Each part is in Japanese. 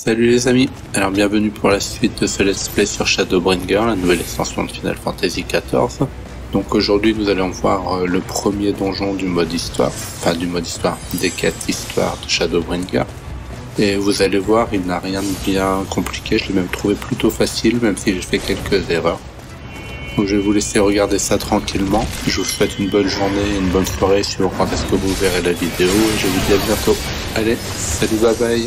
Salut les amis, alors bienvenue pour la suite de ce let's play sur Shadowbringer, la nouvelle extension de Final Fantasy XIV. Donc aujourd'hui nous allons voir le premier donjon du mode histoire, des quêtes histoire de Shadowbringer. Et vous allez voir, il n'a rien de bien compliqué, je l'ai même trouvé plutôt facile, même si j'ai fait quelques erreurs. Donc je vais vous laisser regarder ça tranquillement. Je vous souhaite une bonne journée et une bonne soirée sur quand est-ce que vous verrez la vidéo, et je vous dis à bientôt. Allez, salut, bye bye.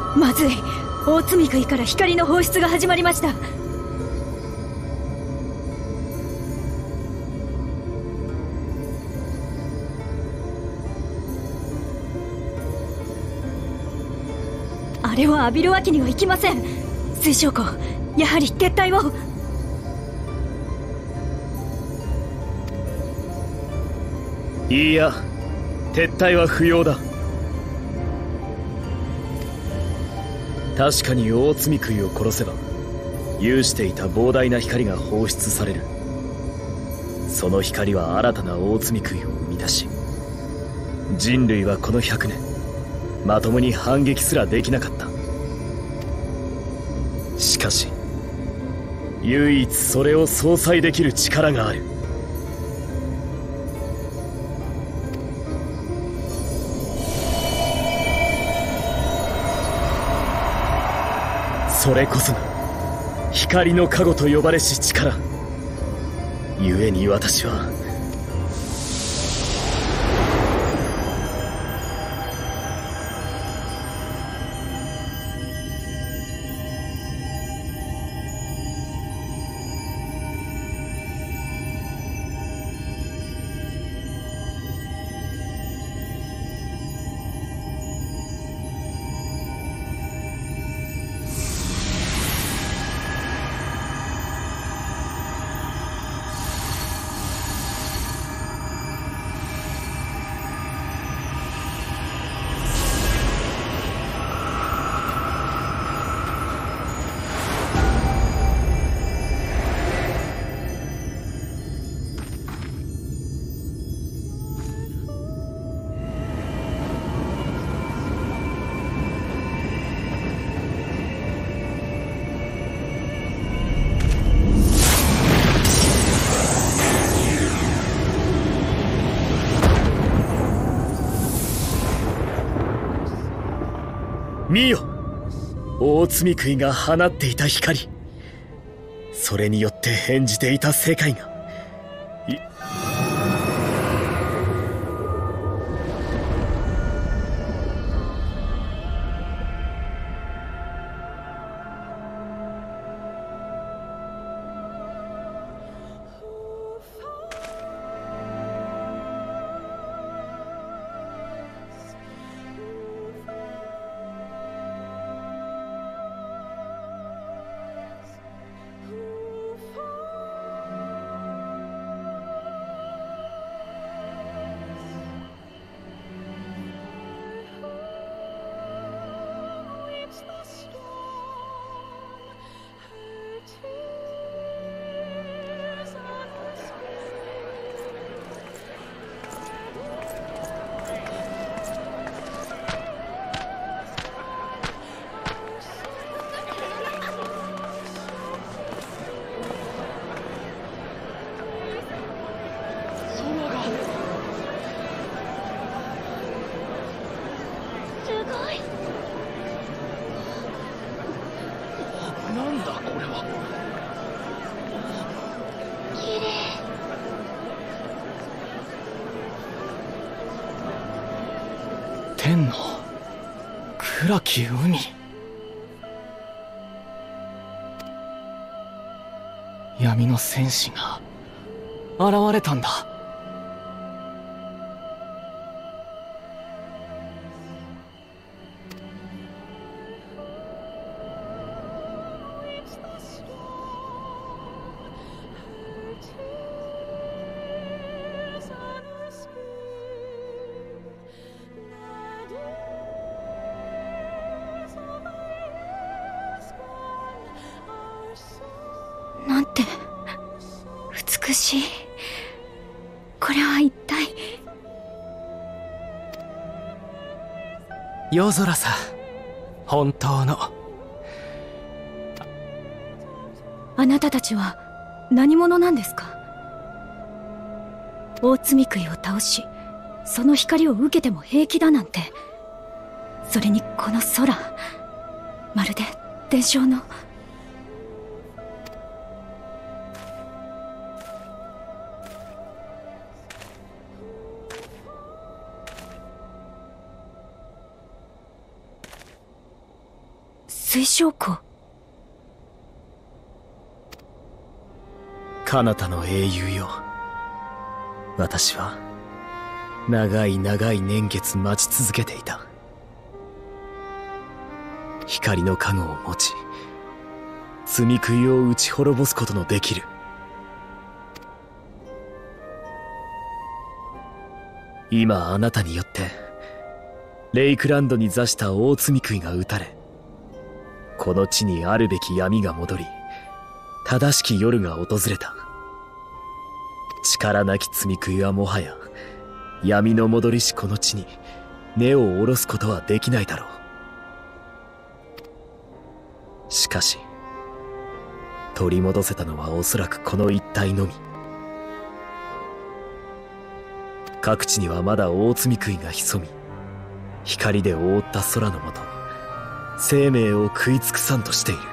まずい。大積杭から光の放出が始まりました。あれを浴びるわけにはいきません。水晶湖、やはり撤退を。 いいや、撤退は不要だ。確かに大積杭を殺せば有していた膨大な光が放出される。その光は新たな大積杭を生み出し、人類はこの100年まともに反撃すらできなかった。しかし唯一それを相殺できる力がある。それこそが光の加護と呼ばれし力。故に私は見よ、大積杭が放っていた光。それによって変じていた世界が天の暗き海。闇の戦士が現れたんだ。 なんて美しい。これは一体。 夜空さ、本当の。 あなたたちは何者なんですか？大積杭を倒し、その光を受けても平気だなんて。それにこの空、まるで伝承の。 水晶湖。 彼方の英雄よ。私は長い長い年月待ち続けていた。光の加護を持ち、罪食いを打ち滅ぼすことのできる。今あなたによってレイクランドに座した大罪食いが討たれ、この地にあるべき闇が戻り、正しき夜が訪れた。力なき罪食いはもはや闇の戻りしこの地に根を下ろすことはできないだろう。しかし取り戻せたのはおそらくこの一帯のみ。各地にはまだ大罪食いが潜み、光で覆った空の下、生命を食い尽くさんとしている。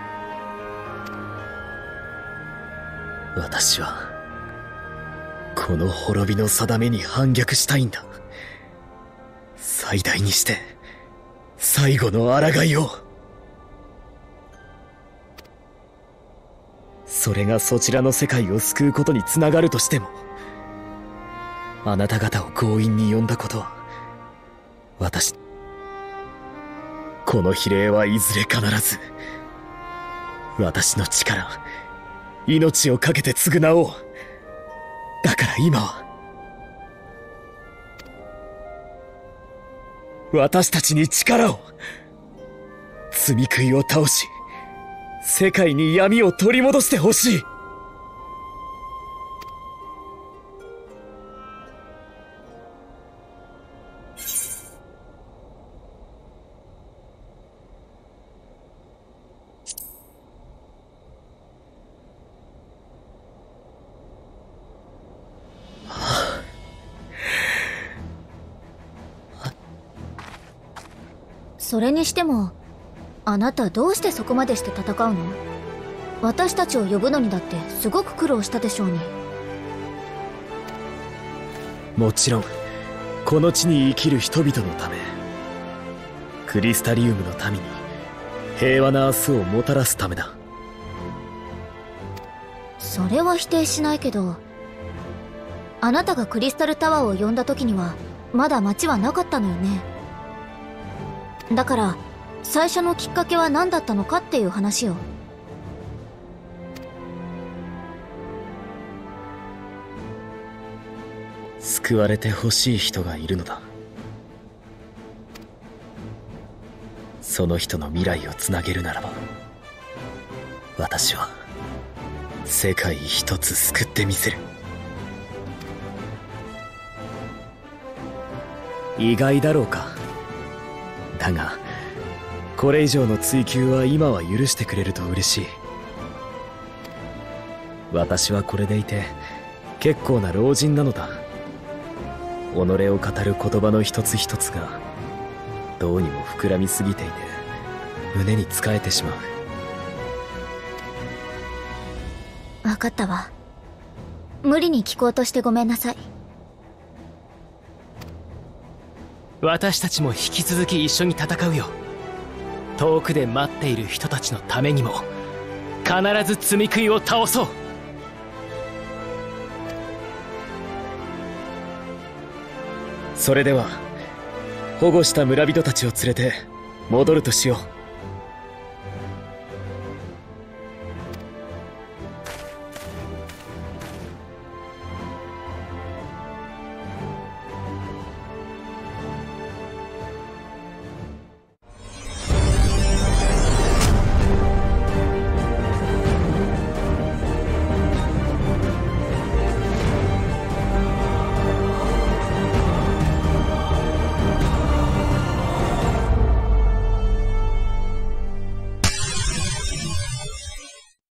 私はこの滅びの定めに反逆したいんだ。最大にして最後の抗いを。それがそちらの世界を救うことにつながるとしても、あなた方を強引に呼んだことはこの比例はいずれ必ず私の力、命を懸けて償おう。だから今は私たちに力を。罪食いを倒し、世界に闇を取り戻してほしい。 それにしても、あなたどうしてそこまでして戦うの？私たちを呼ぶのにだってすごく苦労したでしょうに。 もちろんこの地に生きる人々のため、クリスタリウムの民に平和な明日をもたらすためだ。 それは否定しないけど、あなたがクリスタルタワーを呼んだ時にはまだ町はなかったのよね。だから最初のきっかけは何だったのかっていう話よ。 救われてほしい人がいるのだ。その人の未来をつなげるならば、私は世界一つ救ってみせる。意外だろうか。だがこれ以上の追求は今は許してくれると嬉しい。私はこれでいて結構な老人なのだ。己を語る言葉の一つ一つがどうにも膨らみすぎていて胸につかえてしまう。 分かったわ。無理に聞こうとしてごめんなさい。 私たちも引き続き一緒に戦うよ。遠くで待っている人たちのためにも必ず罪食いを倒そう。 それでは保護した村人たちを連れて戻るとしよう。